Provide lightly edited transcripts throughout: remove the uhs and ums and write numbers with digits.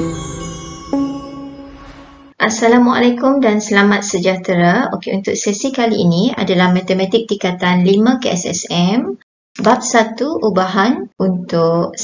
Assalamualaikum dan selamat sejahtera. Okey, untuk sesi kali ini adalah matematik tingkatan 5 KSSM, bab 1 ubahan untuk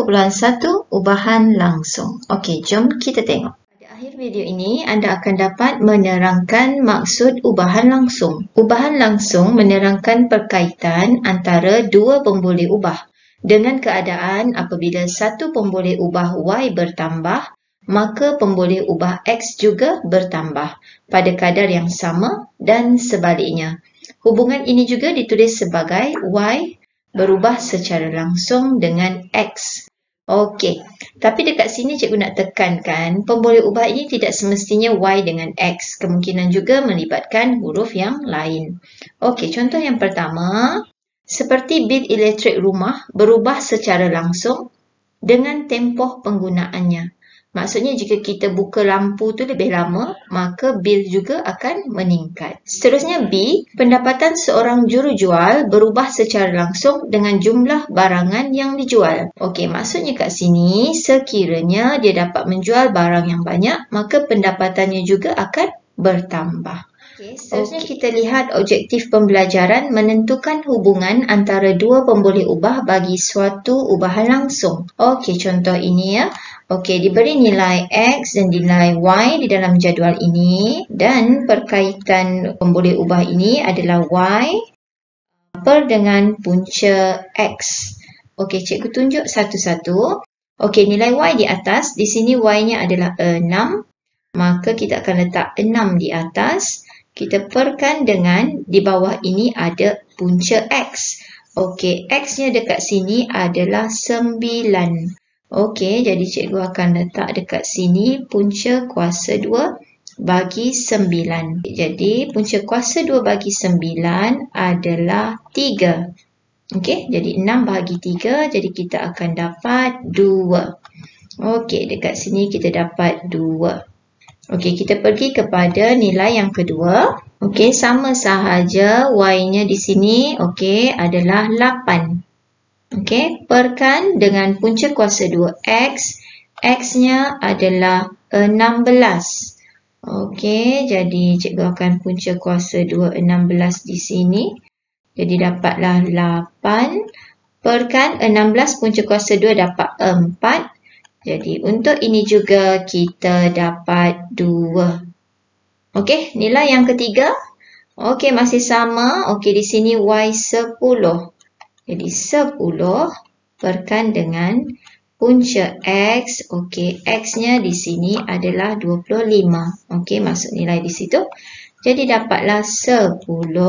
1.1 ubahan langsung. Okey, jom kita tengok. Pada akhir video ini, anda akan dapat menerangkan maksud ubahan langsung. Ubahan langsung menerangkan perkaitan antara dua pemboleh ubah dengan keadaan apabila satu pemboleh ubah Y bertambah, maka pemboleh ubah X juga bertambah pada kadar yang sama dan sebaliknya. Hubungan ini juga ditulis sebagai Y berubah secara langsung dengan X. Okey, tapi dekat sini cikgu nak tekankan pemboleh ubah ini tidak semestinya Y dengan X. Kemungkinan juga melibatkan huruf yang lain. Okey, contoh yang pertama, seperti bil elektrik rumah berubah secara langsung dengan tempoh penggunaannya. Maksudnya jika kita buka lampu tu lebih lama, maka bil juga akan meningkat. Seterusnya B, pendapatan seorang jurujual berubah secara langsung dengan jumlah barangan yang dijual. Okey, maksudnya kat sini sekiranya dia dapat menjual barang yang banyak, maka pendapatannya juga akan bertambah. Seterusnya kita lihat objektif pembelajaran menentukan hubungan antara dua pemboleh ubah bagi suatu ubahan langsung. Okey, contoh ini ya. Okey, diberi nilai X dan nilai Y di dalam jadual ini dan perkaitan pemboleh ubah ini adalah Y per dengan punca X. Okey, cikgu tunjuk satu-satu. Okey, nilai Y di atas, di sini Y-nya adalah 6. Maka kita akan letak 6 di atas. Kita perkan dengan di bawah ini ada punca X. Okey, X-nya dekat sini adalah 9. Okey, jadi cikgu akan letak dekat sini punca kuasa 2 bagi 9. Jadi, punca kuasa 2 bagi 9 adalah 3. Okey, jadi 6 bahagi 3, jadi kita akan dapat 2. Okey, dekat sini kita dapat 2. Okey, kita pergi kepada nilai yang kedua. Okey, sama sahaja Y-nya di sini, okey, adalah 8. Okey, perkan dengan punca kuasa 2X. X-nya adalah 16. Okey, jadi cikgu akan punca kuasa 2, 16 di sini. Jadi dapatlah 8. Perkan 16 punca kuasa 2 dapat 4. Jadi untuk ini juga kita dapat 2. Okey, nilai yang ketiga. Okey, masih sama. Okey, di sini Y 10. Jadi 10 perkan dengan punca X. Okey, X-nya di sini adalah 25. Okey, masuk nilai di situ. Jadi dapatlah 10.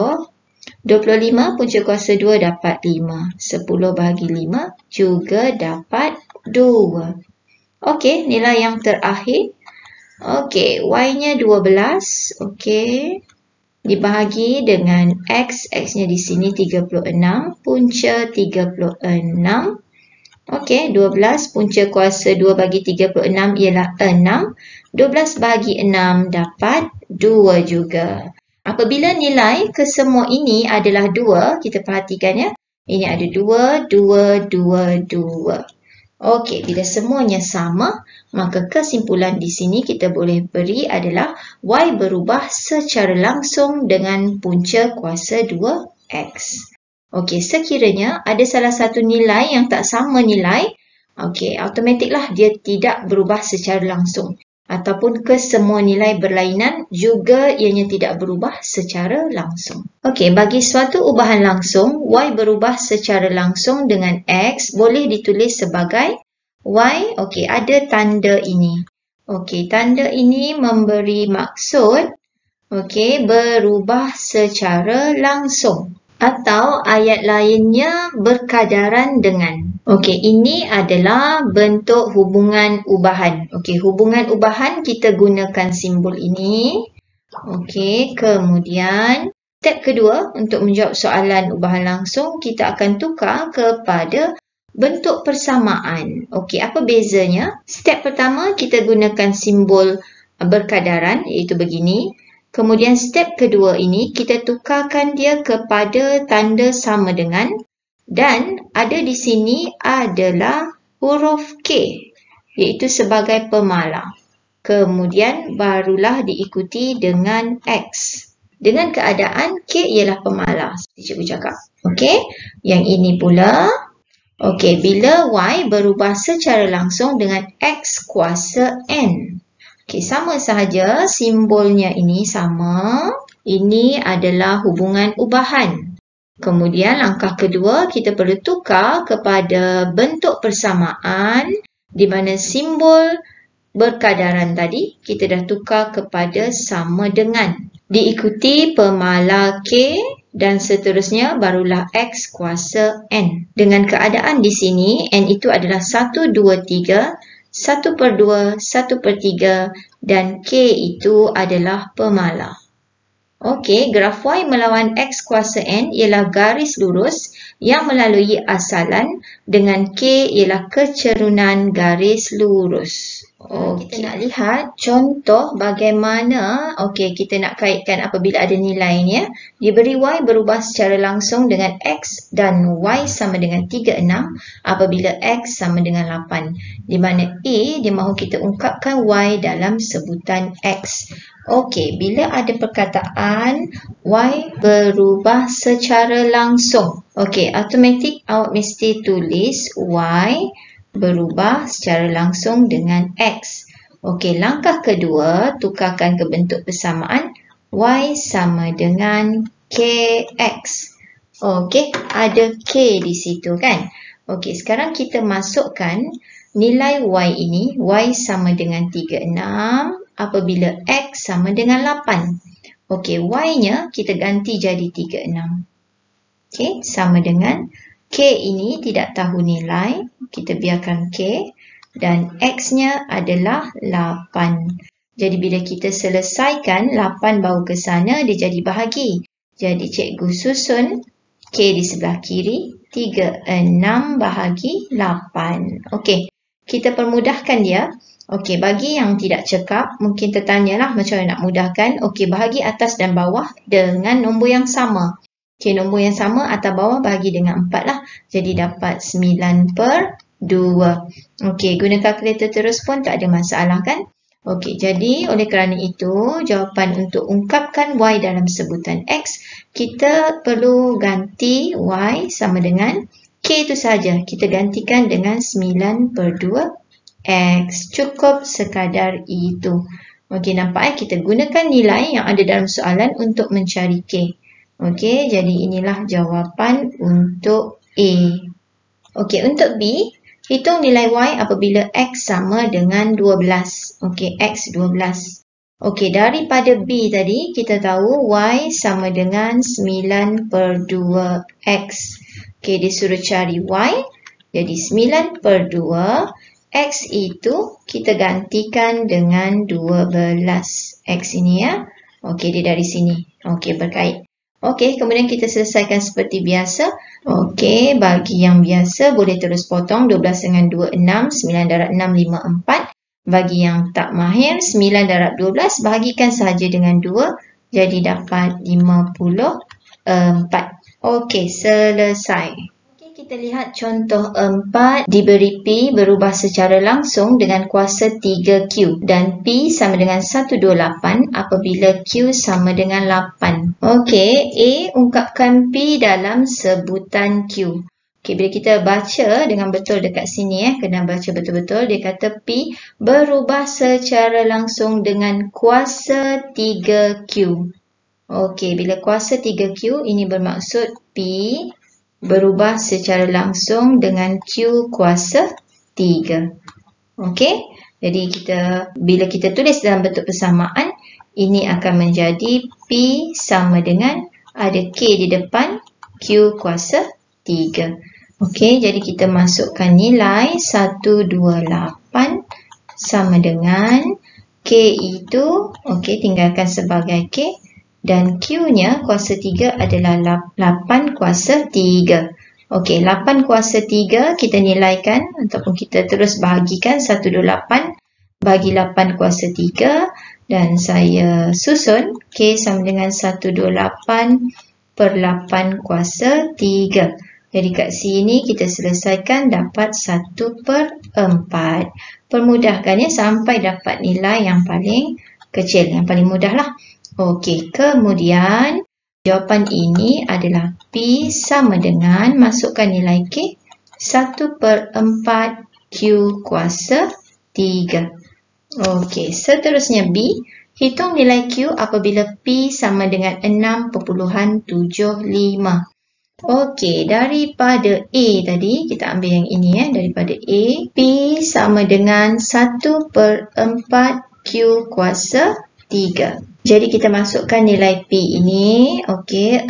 25 punca kuasa 2 dapat 5. 10 bahagi 5 juga dapat 2. Okey, nilai yang terakhir. Okey, Y-nya 12. Okey. Dibahagi dengan X. X-nya di sini 36. Punca 36. Okey, 12 punca kuasa 2 bagi 36 ialah 6. 12 bahagi 6 dapat 2 juga. Apabila nilai kesemua ini adalah 2, kita perhatikan ya. Ini ada 2, 2, 2, 2. Okey, bila semuanya sama, maka kesimpulan di sini kita boleh beri adalah Y berubah secara langsung dengan punca kuasa 2X. Okey, sekiranya ada salah satu nilai yang tak sama nilai, okey, automatiklah dia tidak berubah secara langsung. Ataupun kesemua nilai berlainan juga ianya tidak berubah secara langsung. Okey, bagi suatu ubahan langsung, Y berubah secara langsung dengan X boleh ditulis sebagai Y, okey, ada tanda ini. Okey, tanda ini memberi maksud, okey, berubah secara langsung. Atau ayat lainnya berkadaran dengan. Okey, ini adalah bentuk hubungan ubahan. Okey, hubungan ubahan kita gunakan simbol ini. Okey, kemudian step kedua untuk menjawab soalan ubahan langsung, kita akan tukar kepada bentuk persamaan. Okey, apa bezanya? Step pertama kita gunakan simbol berkadaran, iaitu begini. Kemudian step kedua ini kita tukarkan dia kepada tanda sama dengan, dan ada di sini adalah huruf K. iaitu sebagai pemalar. Kemudian barulah diikuti dengan X. Dengan keadaan K ialah pemalar, seperti cikgu cakap. Okey, yang ini pula. Okey, bila Y berubah secara langsung dengan X kuasa N. Okey, sama sahaja, simbolnya ini sama. Ini adalah hubungan ubahan. Kemudian langkah kedua, kita perlu tukar kepada bentuk persamaan di mana simbol berkadaran tadi kita dah tukar kepada sama dengan. Diikuti pemalar K dan seterusnya barulah X kuasa N. Dengan keadaan di sini, N itu adalah 1, 2, 3, 1/2, 1/3 dan K itu adalah pemalar. Okey, graf Y melawan X kuasa N ialah garis lurus yang melalui asalan dengan K ialah kecerunan garis lurus. Kita nak lihat contoh bagaimana kita nak kaitkan apabila ada nilai ni ya. Diberi Y berubah secara langsung dengan X dan Y sama dengan 36 apabila X sama dengan 8. Di mana A dia mahu kita ungkapkan Y dalam sebutan X. Okey, bila ada perkataan Y berubah secara langsung. Okey, automatik awak mesti tulis Y berubah secara langsung dengan X. Okey, langkah kedua, tukarkan ke bentuk persamaan. Y sama dengan KX. Okey, ada K di situ kan? Okey, sekarang kita masukkan nilai Y ini. Y sama dengan 36 apabila X sama dengan 8. Okey, Y-nya kita ganti jadi 36. Okey, sama dengan K ini tidak tahu nilai, kita biarkan K dan X-nya adalah 8. Jadi bila kita selesaikan 8 bawa ke sana dia jadi bahagi. Jadi cikgu susun K di sebelah kiri, 36 bahagi 8. Okey, kita permudahkan dia. Okey, bagi yang tidak cekap, mungkin tertanyalah macam mana nak mudahkan. Okey, bahagi atas dan bawah dengan nombor yang sama. Okey, nombor yang sama atas bawah bahagi dengan 4 lah. Jadi dapat 9/2. Okey, guna kalkulator terus pun tak ada masalah kan? Okey, jadi oleh kerana itu, jawapan untuk ungkapkan Y dalam sebutan X, kita perlu ganti Y sama dengan K itu saja. Kita gantikan dengan 9/2 X. Cukup sekadar itu. Okey, nampak kita gunakan nilai yang ada dalam soalan untuk mencari K. Okey, jadi inilah jawapan untuk A. Okey, untuk B, hitung nilai Y apabila X sama dengan 12. Okey, X 12. Okey, daripada B tadi, kita tahu Y sama dengan 9/2 X. Okey, disuruh cari Y. Jadi 9/2 X itu kita gantikan dengan 12. X ini ya. Okey, dia dari sini. Okey, berkait. Okey, kemudian kita selesaikan seperti biasa. Okey, bagi yang biasa boleh terus potong. 12 dengan 2, 6. 9 darab 6, 5, 4. Bagi yang tak mahir, 9 darab 12 bahagikan sahaja dengan 2. Jadi dapat 54. Okey, selesai. Kita lihat contoh 4, diberi P berubah secara langsung dengan kuasa 3Q dan P sama dengan 128 apabila Q sama dengan 8. Okey, A ungkapkan P dalam sebutan Q. Okey, bila kita baca dengan betul dekat sini kena baca betul-betul. Dia kata P berubah secara langsung dengan kuasa 3Q. Okey, bila kuasa 3Q ini bermaksud P berubah secara langsung dengan Q kuasa 3. Okey, jadi bila kita tulis dalam bentuk persamaan, ini akan menjadi P sama dengan ada K di depan Q kuasa 3. Okey, jadi kita masukkan nilai 128 sama dengan K itu, okey, tinggalkan sebagai K. Dan Q-nya kuasa 3 adalah 8 kuasa 3. Okey, 8 kuasa 3 kita nilaikan ataupun kita terus bahagikan 128 bagi 8 kuasa 3 dan saya susun K sama dengan 128/8 kuasa 3. Jadi kat sini kita selesaikan dapat 1/4. Permudahkan ya sampai dapat nilai yang paling kecil, yang paling mudah lah. Okey, kemudian jawapan ini adalah P sama dengan, masukkan nilai K, 1/4 Q kuasa 3. Okey, seterusnya B. Hitung nilai Q apabila P sama dengan 6.75. Okey, daripada A tadi, kita ambil yang ini ya. Daripada A, P sama dengan 1/4 Q kuasa 3. Jadi kita masukkan nilai P ini, okey,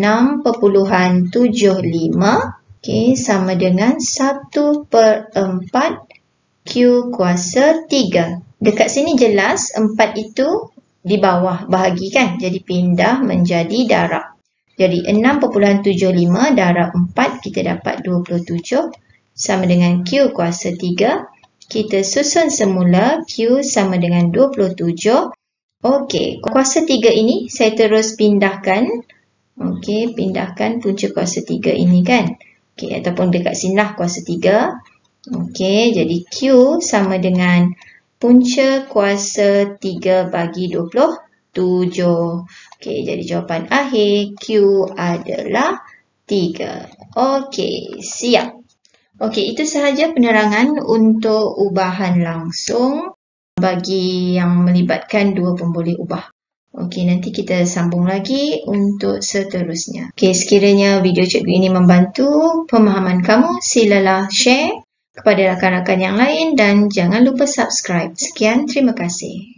6.75, okey, sama dengan 1/4 Q kuasa 3. Dekat sini jelas 4 itu di bawah bahagi kan, jadi pindah menjadi darab. Jadi 6.75 darab 4 kita dapat 27 sama dengan Q kuasa 3. Kita susun semula Q sama dengan 27. Okey, kuasa 3 ini saya terus pindahkan. Okey, pindahkan punca kuasa 3 ini kan. Okey, ataupun dekat sini lah kuasa 3. Okey, jadi Q sama dengan punca kuasa 3 bagi 27. Okey, jadi jawapan akhir Q adalah 3. Okey, siap. Okey, itu sahaja penerangan untuk ubahan langsung bagi yang melibatkan dua pemboleh ubah. Okey, nanti kita sambung lagi untuk seterusnya. Okey, sekiranya video cikgu ini membantu pemahaman kamu, silalah share kepada rakan-rakan yang lain dan jangan lupa subscribe. Sekian, terima kasih.